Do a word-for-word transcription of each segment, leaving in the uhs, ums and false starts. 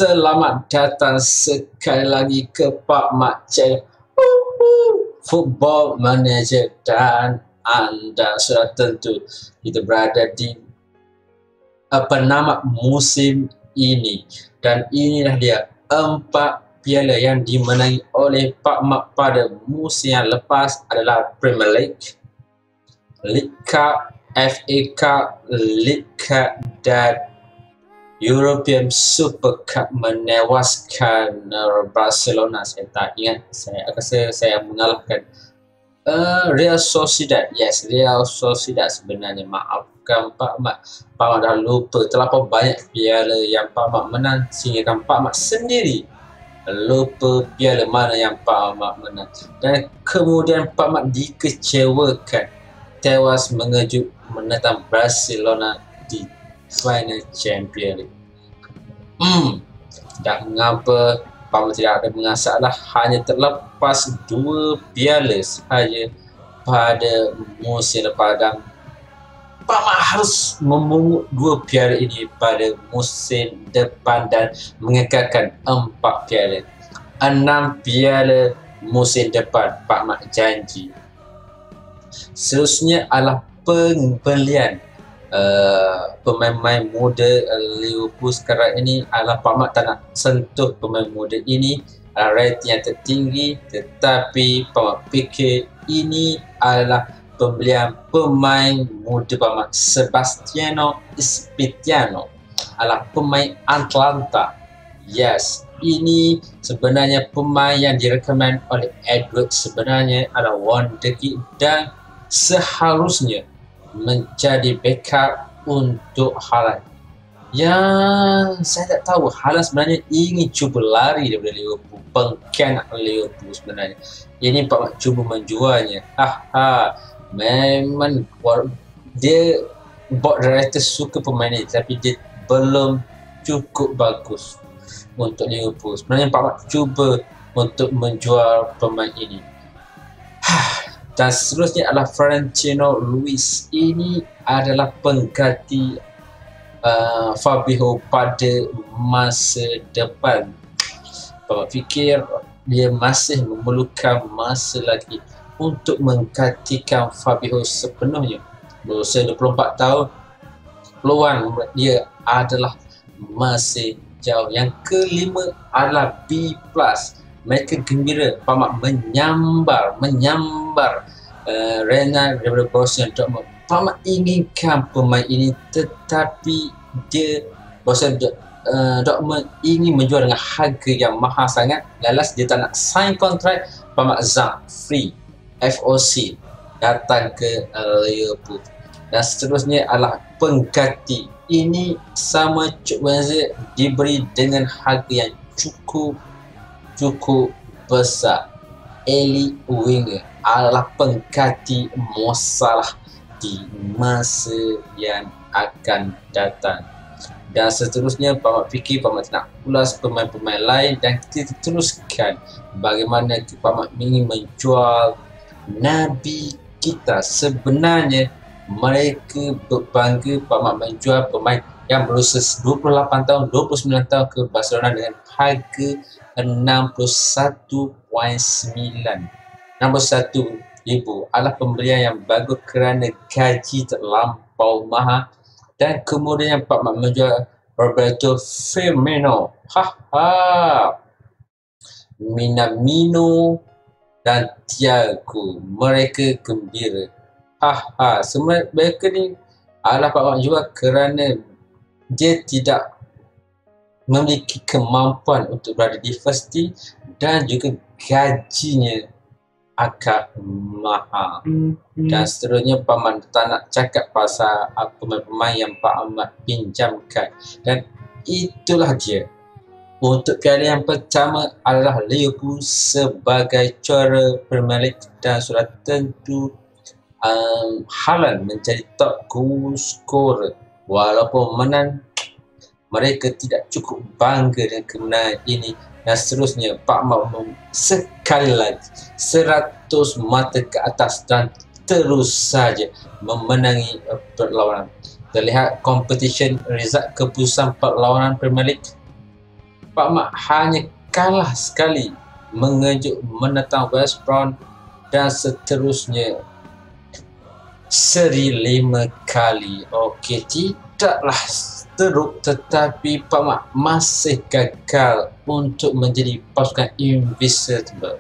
Selamat datang sekali lagi ke Pak Mat Channel Football Manager, dan anda sudah tentu kita berada di uh, penamat musim ini, dan inilah dia empat piala yang dimenangi oleh Pak Mat pada musim yang lepas adalah Premier League, League Cup, F A Cup, League Cup, dan European Super Cup menewaskan uh, Barcelona. Saya tak ingat, saya rasa saya mengalahkan uh, Real Sociedad. Yes, Real Sociedad sebenarnya. Maafkan Pak Mat, Pak Mat dah lupa terlalu banyak piala yang Pak Mat menang sehingga Pak Mat sendiri lupa piala mana yang Pak Mat menang. Dan kemudian Pak Mat dikecewakan, tewas mengejut menentang Barcelona di final Champions League. Hmm, tak mengapa Pak Mat tidak ada masalah, hanya terlepas dua piala sahaja pada musim lepas, dan Pak Mat harus memungut dua piala ini pada musim depan dan mengekalkan empat piala. Enam piala musim depan Pak Mat janji. Seterusnya adalah pembelian Uh, pemain-pemain muda uh, Liverpool sekarang ini. Adalah Pak Mat tak nak sentuh pemain muda ini, uh, rating yang tertinggi, tetapi Pak Mat fikir ini adalah pembelian pemain muda Pak Mat. Sebastiano Espitiano adalah pemain Atlanta. Yes, ini sebenarnya pemain yang direkomend oleh Edward, sebenarnya adalah wonderkid dan seharusnya menjadi backup untuk Haaland. Yang saya tak tahu, Haaland sebenarnya ingin cuba lari daripada Liverpool, pengkhianat Liverpool sebenarnya. Ini Pak Mat cuba menjualnya. Haha, memang dia board director suka pemain ini, tapi dia belum cukup bagus untuk Liverpool. Sebenarnya Pak Mat cuba untuk menjual pemain ini. Dan seterusnya adalah Florentino Luis. Ini adalah pengganti uh, Fabinho pada masa depan. Saya fikir dia masih memerlukan masa lagi untuk menggantikan Fabinho sepenuhnya. Berusia dua puluh empat tahun, peluang dia adalah masih jauh. Yang kelima adalah B plus. Mereka gembira Pak Mat menyambar menyambar uh, Renal daripada Borussia Dortmund. Pak Mat inginkan pemain ini, tetapi dia Borussia uh, Dortmund ingin menjual dengan harga yang mahal sangat. Lalas dia tak nak sign kontrak. Pak Mat zang free F O C datang ke uh, Liverpool. Dan seterusnya adalah pengganti. Ini sama Cuk Wednesday diberi dengan harga yang cukup cukup besar. Eli Winger adalah pengganti Mo Salah di masa yang akan datang. Dan seterusnya Pak Mat fikir Pak Mat nak ulas pemain-pemain lain, dan kita teruskan bagaimana Pak Mat ingin menjual Nabi kita. Sebenarnya mereka berbangga Pak Mat menjual pemain yang berusia dua puluh lapan tahun, dua puluh sembilan tahun ke Barcelona dengan harga enam puluh satu perpuluhan sembilan enam puluh satu ribu. Adalah pembelian yang bagus kerana gaji terlampau mahal. Dan kemudian Pak Mat menjual Roberto Firmino, haha, Minamino dan Thiago. Mereka gembira, haha. Semua mereka ni adalah Pak Mat jual kerana dia tidak memiliki kemampuan untuk berada di first team, dan juga gajinya agak mahal. Mm-hmm. Dan seterusnya Pak Mat tak nak cakap pasal pemain-pemain yang Pak Mat pinjamkan. Dan itulah dia. Untuk piala yang pertama adalah Liverpool sebagai juara Premier League, dan sudah tentu um, Haaland menjadi top goal scorer. Walaupun menang, mereka tidak cukup bangga dengan kemenangan ini. Dan seterusnya Pak Mat sekali lagi seratus mata ke atas dan terus saja memenangi perlawanan. Terlihat competition result keputusan perlawanan Premier League. Pak Mat hanya kalah sekali, mengejut menentang West Brom dan seterusnya seri lima kali. Okey, tidaklah teruk, tetapi Pak Mat masih gagal untuk menjadi pasukan invisible,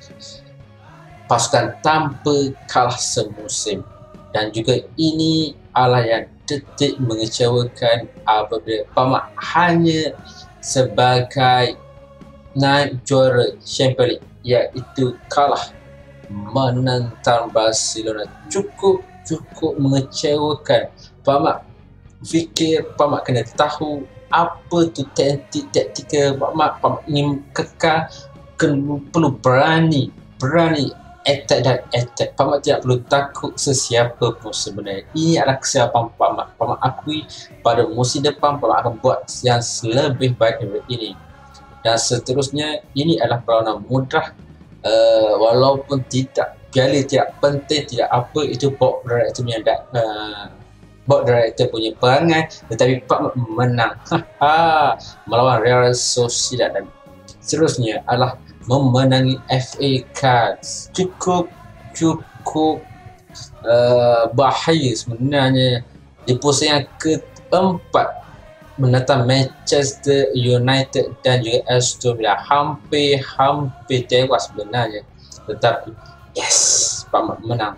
pasukan tanpa kalah semusim. Dan juga ini adalah yang detik mengecewakan apabila Pak Mat hanya sebagai naib juara Champions League, iaitu kalah menentang Barcelona. Cukup cukup mengecewakan. Pak Mat fikir, Pak Mat kena tahu apa tu taktik taktikal Pak Mat. Pak Mat ingin kekal, kena, perlu berani berani attack dan attack. Pak Mat tidak perlu takut sesiapa pun sebenarnya. Ini adalah kesiapan Pak Mat. Pak Mat akui pada musim depan Pak Mat akan buat yang lebih baik daripada ini. Dan seterusnya, ini adalah perlawanan mudah. Uh, walaupun tidak piala tidak penting, tidak apa, itu board director punya uh, board director punya perangai, tetapi Pak Mat menang melawan Real Sociedad. Dan seterusnya adalah memenangi F A Cup. Cukup cukup uh, bahaya sebenarnya di posisi yang keempat menentang Manchester United dan juga Aston Villa. Hampir-hampir tewas sebenarnya, tetapi yes, Pak Mat menang.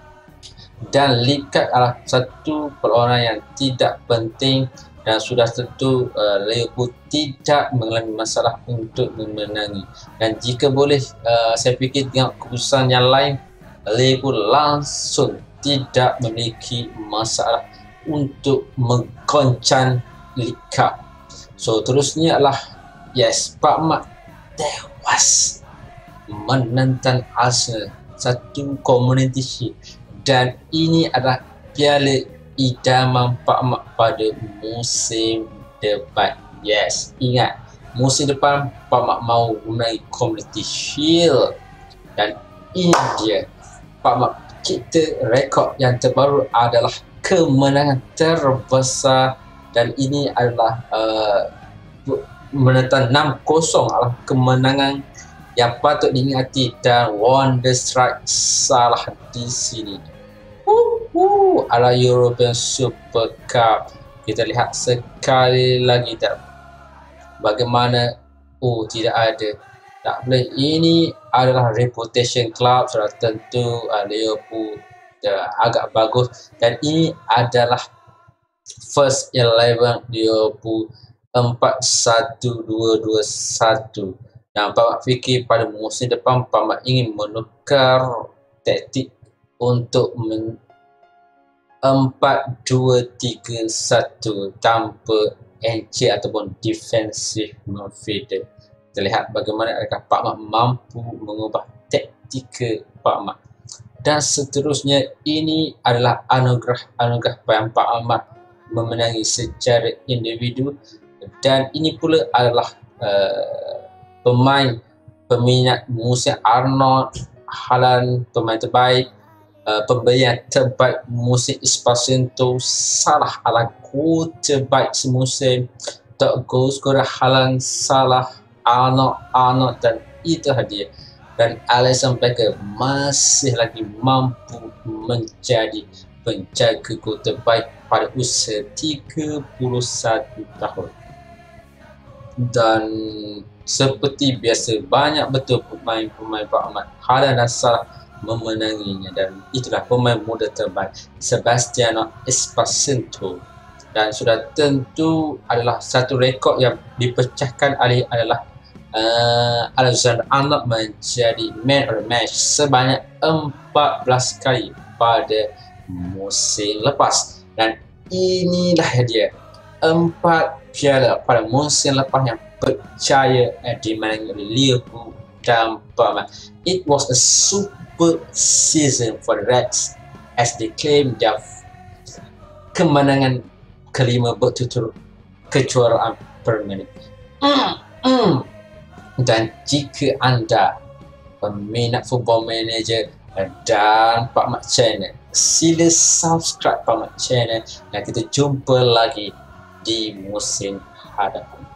Dan League Cup adalah satu perlawanan yang tidak penting, dan sudah tentu uh, Liverpool tidak mengalami masalah untuk memenangi. Dan jika boleh, uh, saya fikir dengan keputusan yang lain, Liverpool langsung tidak memiliki masalah untuk menggoncang League Cup. So terusnya adalah yes, Pak Mat tewas menentang Arsenal, satu community shield, dan ini adalah piala idaman Pak Mat pada musim depan. Yes, ingat, musim depan Pak Mat mau memenangi community shield, dan ini dia Pak Mat cipta rekod yang terbaru adalah kemenangan terbesar. Dan ini adalah uh, menentang enam kosong adalah kemenangan yang patut diingati, dan Wonder Strike salah di sini. Uh, uh, adalah European Super Cup. Kita lihat sekali lagi tak, bagaimana oh tidak ada, tak boleh. Ini adalah reputation club, sudah tentu uh, Liverpool uh, agak bagus, dan ini adalah first eleven Liverpool empat satu dua dua satu. Dan Pak Mat fikir pada musim depan Pak Mat ingin menukar taktik untuk men empat dua tiga satu tanpa N C ataupun defensive midfielder. Kita lihat bagaimana adakah Pak Mat mampu mengubah taktik Pak Mat. Dan seterusnya, ini adalah anugerah-anugerah yang Pak Mat memenangi secara individu, dan ini pula adalah uh, pemain peminat musim Arnold, Haaland pemain terbaik, uh, pembelian terbaik musim Espacito, Salah adalah gol terbaik semusim, top goal scorer Haaland, Salah, Arnold, Arnold, dan itu hadiah. Dan Alisson Becker masih lagi mampu menjadi penjaga gol terbaik pada usia tiga puluh satu tahun. Dan seperti biasa, banyak betul pemain-pemain Pak Mat, Haaland dan Salah memenanginya, dan itulah pemain muda terbaik Sebastiano Espacito. Dan sudah tentu adalah satu rekod yang dipecahkan oleh adalah uh, Alexander Arnold menjadi man of the match sebanyak empat belas kali pada musim lepas. Dan inilah dia empat piala pada musim lepas yang percaya dimenangi oleh Liverpool dan Pak Mat. It was a super season for the Reds as they claim their kemenangan kelima berturut-turut kejuaraan Premier League. Mm, mm. Dan jika anda peminat Football Manager dan Pak Mat Channel, sila subscribe Pak Mat Channel, dan kita jumpa lagi di musim hadapan.